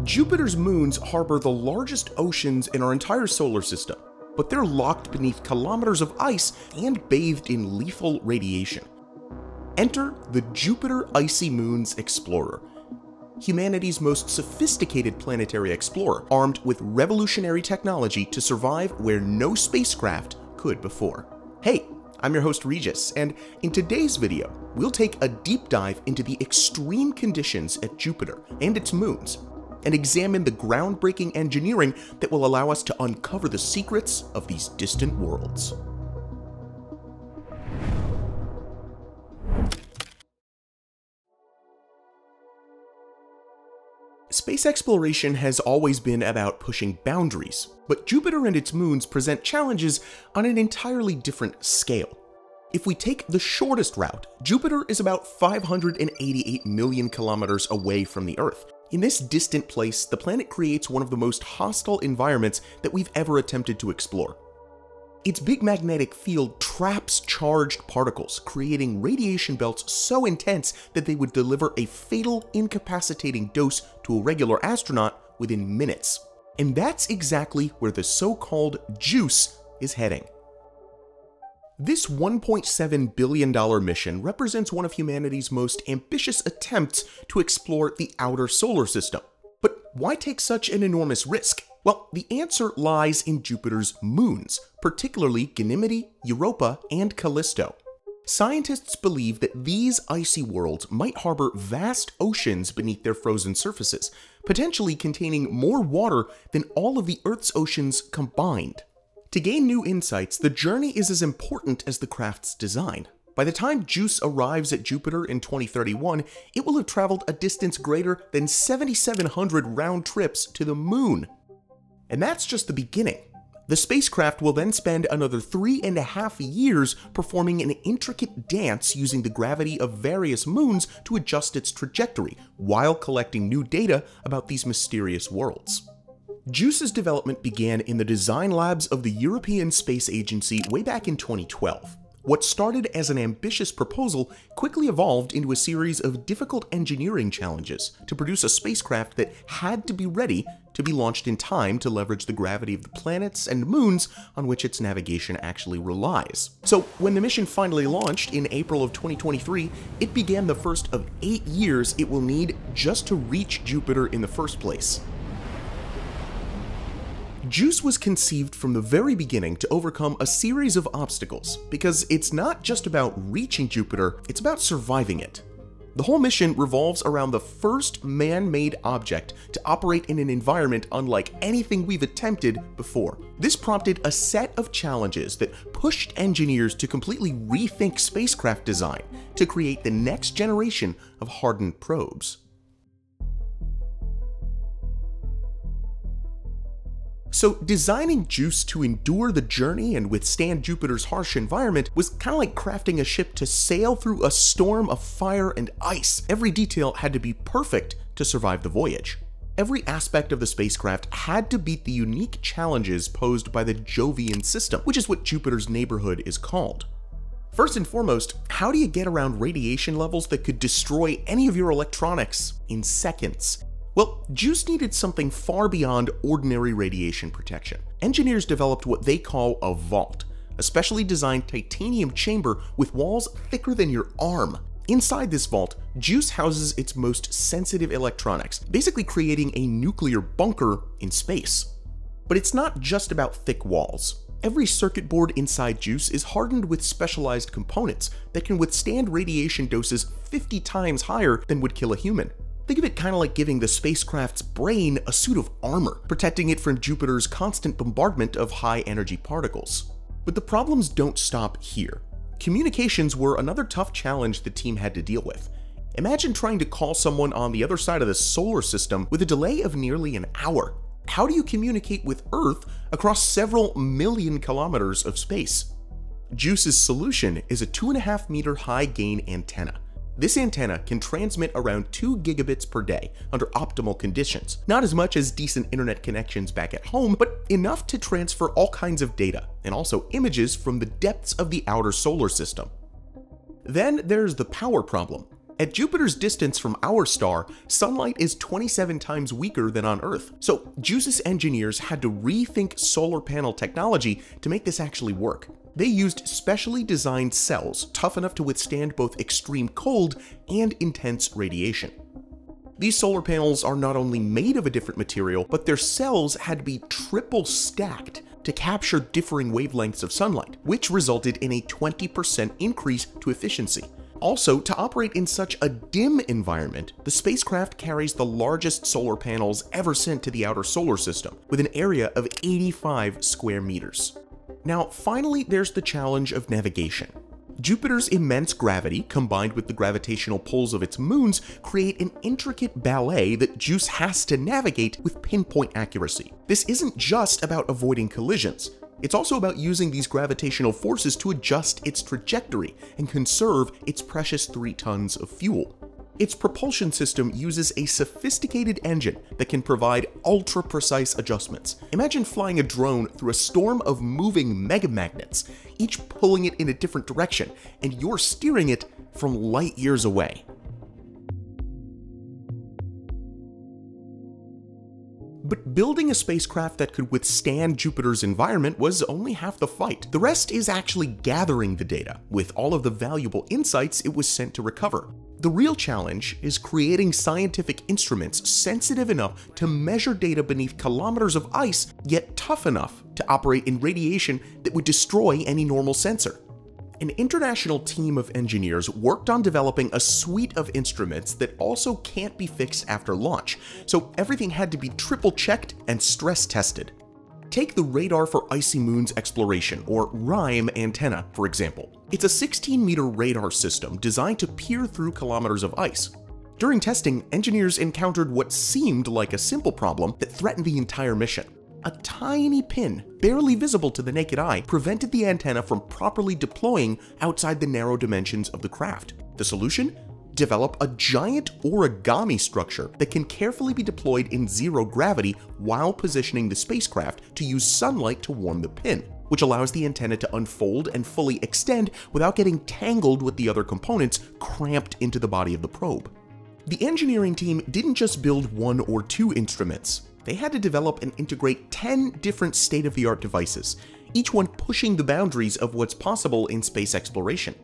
Jupiter's moons harbor the largest oceans in our entire solar system, but they're locked beneath kilometers of ice and bathed in lethal radiation. Enter the Jupiter Icy Moons Explorer, humanity's most sophisticated planetary explorer, armed with revolutionary technology to survive where no spacecraft could before. Hey, I'm your host Regis, and in today's video, we'll take a deep dive into the extreme conditions at Jupiter and its moons, and examine the groundbreaking engineering that will allow us to uncover the secrets of these distant worlds. Space exploration has always been about pushing boundaries, but Jupiter and its moons present challenges on an entirely different scale. If we take the shortest route, Jupiter is about 588 million kilometers away from the Earth. In this distant place, the planet creates one of the most hostile environments that we've ever attempted to explore. Its big magnetic field traps charged particles, creating radiation belts so intense that they would deliver a fatal, incapacitating dose to a regular astronaut within minutes. And that's exactly where the so-called JUICE is heading. This $1.7 billion mission represents one of humanity's most ambitious attempts to explore the outer solar system. But why take such an enormous risk? Well, the answer lies in Jupiter's moons, particularly Ganymede, Europa, and Callisto. Scientists believe that these icy worlds might harbor vast oceans beneath their frozen surfaces, potentially containing more water than all of the Earth's oceans combined. To gain new insights, the journey is as important as the craft's design. By the time JUICE arrives at Jupiter in 2031, it will have traveled a distance greater than 7,700 round trips to the moon. And that's just the beginning. The spacecraft will then spend another 3.5 years performing an intricate dance using the gravity of various moons to adjust its trajectory, while collecting new data about these mysterious worlds. JUICE's development began in the design labs of the European Space Agency way back in 2012. What started as an ambitious proposal quickly evolved into a series of difficult engineering challenges to produce a spacecraft that had to be ready to be launched in time to leverage the gravity of the planets and moons on which its navigation actually relies. So when the mission finally launched in April of 2023, it began the first of 8 years it will need just to reach Jupiter in the first place. JUICE was conceived from the very beginning to overcome a series of obstacles, because it's not just about reaching Jupiter, it's about surviving it. The whole mission revolves around the first man-made object to operate in an environment unlike anything we've attempted before. This prompted a set of challenges that pushed engineers to completely rethink spacecraft design to create the next generation of hardened probes. So designing JUICE to endure the journey and withstand Jupiter's harsh environment was kind of like crafting a ship to sail through a storm of fire and ice. Every detail had to be perfect to survive the voyage. Every aspect of the spacecraft had to beat the unique challenges posed by the Jovian system, which is what Jupiter's neighborhood is called. First and foremost, how do you get around radiation levels that could destroy any of your electronics in seconds? Well, JUICE needed something far beyond ordinary radiation protection. Engineers developed what they call a vault, a specially designed titanium chamber with walls thicker than your arm. Inside this vault, JUICE houses its most sensitive electronics, basically creating a nuclear bunker in space. But it's not just about thick walls. Every circuit board inside JUICE is hardened with specialized components that can withstand radiation doses 50 times higher than would kill a human. Think of it kind of like giving the spacecraft's brain a suit of armor, protecting it from Jupiter's constant bombardment of high-energy particles. But the problems don't stop here. Communications were another tough challenge the team had to deal with. Imagine trying to call someone on the other side of the solar system with a delay of nearly an hour. How do you communicate with Earth across several million kilometers of space? JUICE's solution is a 2.5 meter high gain antenna. This antenna can transmit around 2 gigabits per day under optimal conditions. Not as much as decent internet connections back at home, but enough to transfer all kinds of data, and also images from the depths of the outer solar system. Then there's the power problem. At Jupiter's distance from our star, sunlight is 27 times weaker than on Earth, so JUICE's engineers had to rethink solar panel technology to make this actually work. They used specially designed cells tough enough to withstand both extreme cold and intense radiation. These solar panels are not only made of a different material, but their cells had to be triple stacked to capture differing wavelengths of sunlight, which resulted in a 20% increase to efficiency. Also, to operate in such a dim environment, the spacecraft carries the largest solar panels ever sent to the outer solar system, with an area of 85 square meters. Now, finally, there's the challenge of navigation. Jupiter's immense gravity, combined with the gravitational pulls of its moons, create an intricate ballet that JUICE has to navigate with pinpoint accuracy. This isn't just about avoiding collisions. It's also about using these gravitational forces to adjust its trajectory and conserve its precious 3 tons of fuel. Its propulsion system uses a sophisticated engine that can provide ultra-precise adjustments. Imagine flying a drone through a storm of moving megamagnets, each pulling it in a different direction, and you're steering it from light years away. But building a spacecraft that could withstand Jupiter's environment was only half the fight. The rest is actually gathering the data, with all of the valuable insights it was sent to recover. The real challenge is creating scientific instruments sensitive enough to measure data beneath kilometers of ice, yet tough enough to operate in radiation that would destroy any normal sensor. An international team of engineers worked on developing a suite of instruments that also can't be fixed after launch, so everything had to be triple-checked and stress-tested. Take the Radar for Icy Moons Exploration, or RIME Antenna, for example. It's a 16-meter radar system designed to peer through kilometers of ice. During testing, engineers encountered what seemed like a simple problem that threatened the entire mission. A tiny pin, barely visible to the naked eye, prevented the antenna from properly deploying outside the narrow dimensions of the craft. The solution? Develop a giant origami structure that can carefully be deployed in zero gravity while positioning the spacecraft to use sunlight to warm the pin, which allows the antenna to unfold and fully extend without getting tangled with the other components cramped into the body of the probe. The engineering team didn't just build 1 or 2 instruments. They had to develop and integrate 10 different state-of-the-art devices, each one pushing the boundaries of what's possible in space exploration.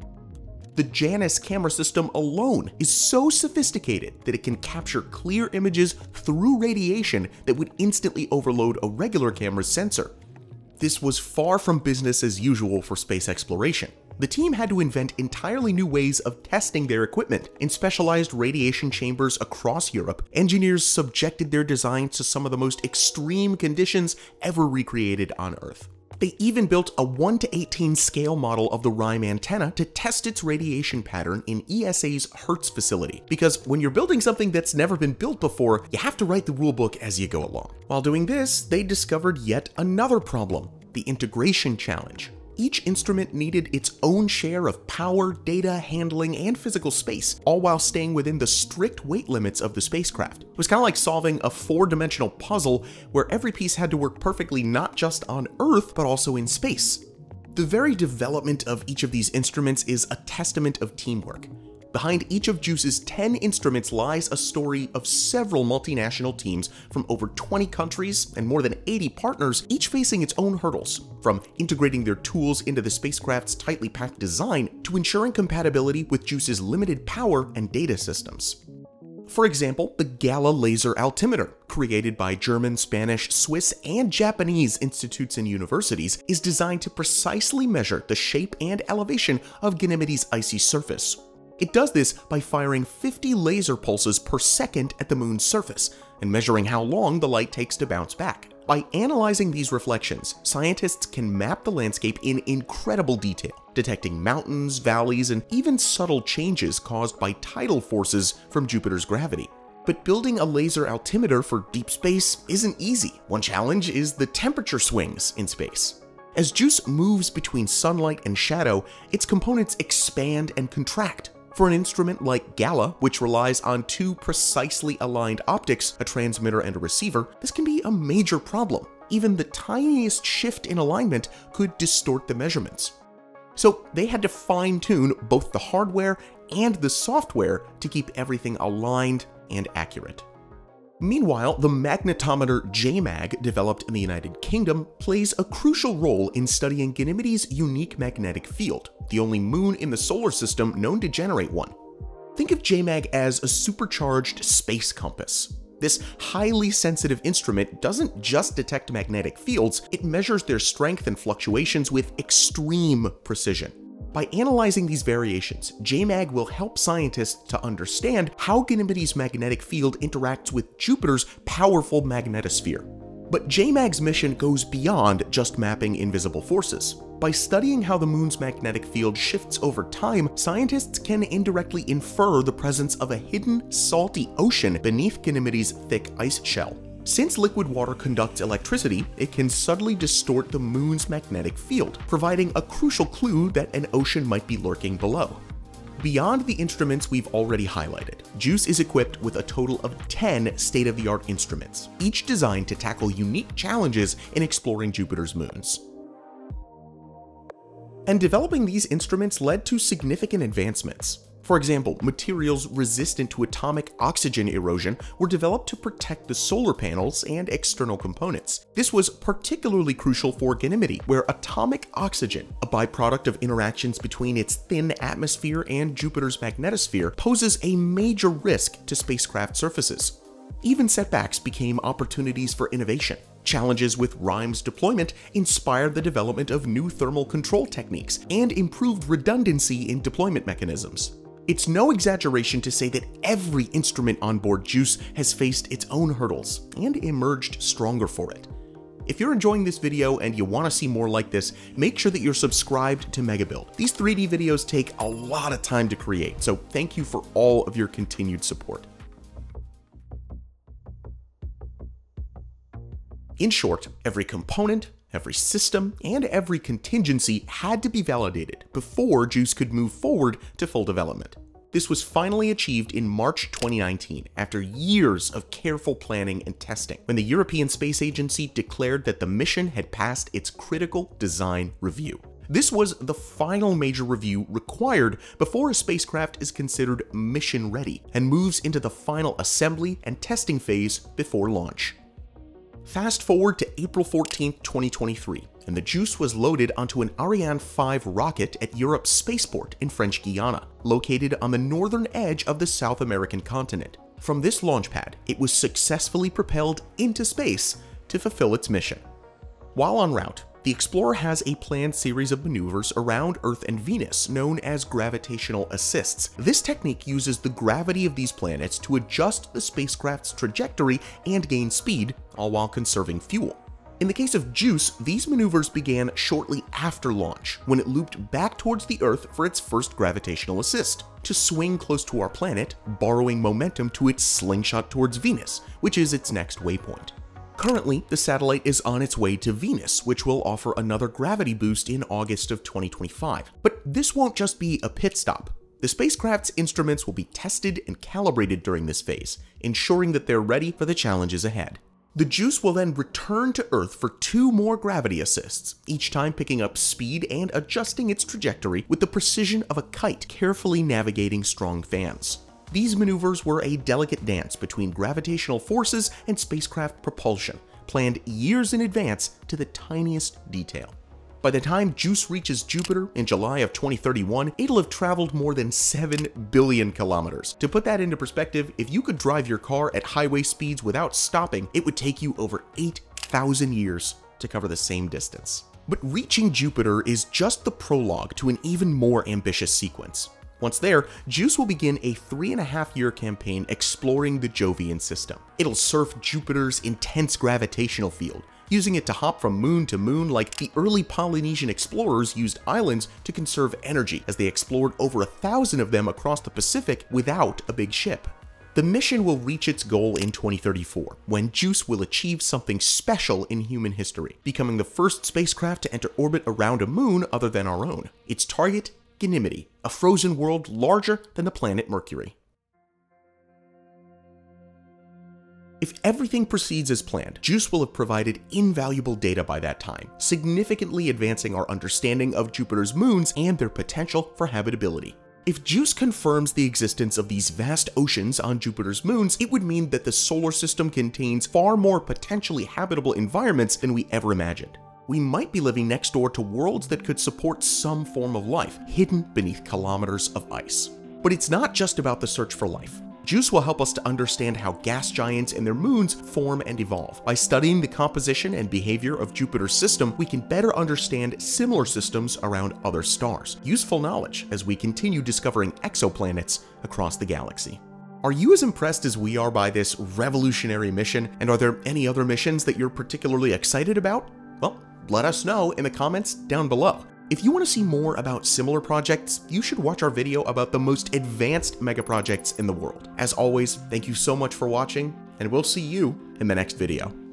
The Janus Camera system alone is so sophisticated that it can capture clear images through radiation that would instantly overload a regular camera's sensor. This was far from business as usual for space exploration. The team had to invent entirely new ways of testing their equipment. In specialized radiation chambers across Europe, engineers subjected their designs to some of the most extreme conditions ever recreated on Earth. They even built a 1:18 scale model of the RIME antenna to test its radiation pattern in ESA's Hertz facility, because when you're building something that's never been built before, you have to write the rulebook as you go along. While doing this, they discovered yet another problem: the integration challenge. Each instrument needed its own share of power, data, handling, and physical space, all while staying within the strict weight limits of the spacecraft. It was kind of like solving a 4-dimensional puzzle where every piece had to work perfectly not just on Earth, but also in space. The very development of each of these instruments is a testament of teamwork. Behind each of JUICE's 10 instruments lies a story of several multinational teams from over 20 countries and more than 80 partners, each facing its own hurdles, from integrating their tools into the spacecraft's tightly packed design to ensuring compatibility with JUICE's limited power and data systems. For example, the GALA Laser altimeter, created by German, Spanish, Swiss, and Japanese institutes and universities, is designed to precisely measure the shape and elevation of Ganymede's icy surface. It does this by firing 50 laser pulses per second at the moon's surface and measuring how long the light takes to bounce back. By analyzing these reflections, scientists can map the landscape in incredible detail, detecting mountains, valleys, and even subtle changes caused by tidal forces from Jupiter's gravity. But building a laser altimeter for deep space isn't easy. One challenge is the temperature swings in space. As JUICE moves between sunlight and shadow, its components expand and contract. For an instrument like GALA, which relies on 2 precisely aligned optics, a transmitter and a receiver, this can be a major problem. Even the tiniest shift in alignment could distort the measurements. So they had to fine-tune both the hardware and the software to keep everything aligned and accurate. Meanwhile, the magnetometer JMAG, developed in the United Kingdom, plays a crucial role in studying Ganymede's unique magnetic field, the only moon in the solar system known to generate one. Think of JMAG as a supercharged space compass. This highly sensitive instrument doesn't just detect magnetic fields, it measures their strength and fluctuations with extreme precision. By analyzing these variations, JMAG will help scientists to understand how Ganymede's magnetic field interacts with Jupiter's powerful magnetosphere. But JMAG's mission goes beyond just mapping invisible forces. By studying how the moon's magnetic field shifts over time, scientists can indirectly infer the presence of a hidden, salty ocean beneath Ganymede's thick ice shell. Since liquid water conducts electricity, it can subtly distort the moon's magnetic field, providing a crucial clue that an ocean might be lurking below. Beyond the instruments we've already highlighted, JUICE is equipped with a total of 10 state-of-the-art instruments, each designed to tackle unique challenges in exploring Jupiter's moons. And developing these instruments led to significant advancements. For example, materials resistant to atomic oxygen erosion were developed to protect the solar panels and external components. This was particularly crucial for Ganymede, where atomic oxygen, a byproduct of interactions between its thin atmosphere and Jupiter's magnetosphere, poses a major risk to spacecraft surfaces. Even setbacks became opportunities for innovation. Challenges with RIME's deployment inspired the development of new thermal control techniques and improved redundancy in deployment mechanisms. It's no exaggeration to say that every instrument on board JUICE has faced its own hurdles and emerged stronger for it. If you're enjoying this video and you want to see more like this, make sure that you're subscribed to MegaBuild. These 3D videos take a lot of time to create, so thank you for all of your continued support. In short, every component, every system, and every contingency had to be validated before JUICE could move forward to full development. This was finally achieved in March 2019, after years of careful planning and testing, when the European Space Agency declared that the mission had passed its critical design review. This was the final major review required before a spacecraft is considered mission ready and moves into the final assembly and testing phase before launch. Fast forward to April 14, 2023, and the JUICE was loaded onto an Ariane 5 rocket at Europe's spaceport in French Guiana, located on the northern edge of the South American continent. From this launch pad, it was successfully propelled into space to fulfill its mission. While en route, the Explorer has a planned series of maneuvers around Earth and Venus known as gravitational assists. This technique uses the gravity of these planets to adjust the spacecraft's trajectory and gain speed, all while conserving fuel. In the case of JUICE, these maneuvers began shortly after launch, when it looped back towards the Earth for its first gravitational assist, to swing close to our planet, borrowing momentum to its slingshot towards Venus, which is its next waypoint. Currently, the satellite is on its way to Venus, which will offer another gravity boost in August of 2025. But this won't just be a pit stop. The spacecraft's instruments will be tested and calibrated during this phase, ensuring that they're ready for the challenges ahead. The JUICE will then return to Earth for 2 more gravity assists, each time picking up speed and adjusting its trajectory with the precision of a kite carefully navigating strong fans. These maneuvers were a delicate dance between gravitational forces and spacecraft propulsion, planned years in advance to the tiniest detail. By the time JUICE reaches Jupiter in July of 2031, it'll have traveled more than 7 billion kilometers. To put that into perspective, if you could drive your car at highway speeds without stopping, it would take you over 8,000 years to cover the same distance. But reaching Jupiter is just the prologue to an even more ambitious sequence. Once there, JUICE will begin a 3.5-year campaign exploring the Jovian system. It'll surf Jupiter's intense gravitational field, using it to hop from moon to moon like the early Polynesian explorers used islands to conserve energy as they explored over 1,000 of them across the Pacific without a big ship. The mission will reach its goal in 2034, when JUICE will achieve something special in human history, becoming the first spacecraft to enter orbit around a moon other than our own. Its target, Ganymede, a frozen world larger than the planet Mercury. If everything proceeds as planned, JUICE will have provided invaluable data by that time, significantly advancing our understanding of Jupiter's moons and their potential for habitability. If JUICE confirms the existence of these vast oceans on Jupiter's moons, it would mean that the solar system contains far more potentially habitable environments than we ever imagined. We might be living next door to worlds that could support some form of life, hidden beneath kilometers of ice. But it's not just about the search for life. JUICE will help us to understand how gas giants and their moons form and evolve. By studying the composition and behavior of Jupiter's system, we can better understand similar systems around other stars. Useful knowledge as we continue discovering exoplanets across the galaxy. Are you as impressed as we are by this revolutionary mission? And are there any other missions that you're particularly excited about? Well, let us know in the comments down below. If you want to see more about similar projects, you should watch our video about the most advanced megaprojects in the world. As always, thank you so much for watching, and we'll see you in the next video.